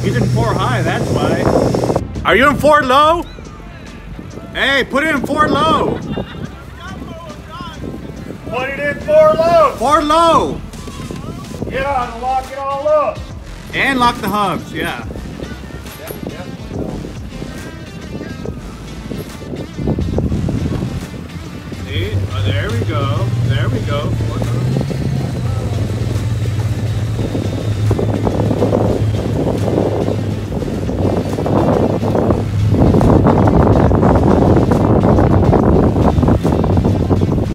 He's in 4 high, that's why. Are you in 4 low? Hey, put it in 4 low. Put it in 4 low. 4 low. Yeah, and lock it all up. And lock the hubs, yeah. Yep. See? Oh, there we go. There we go.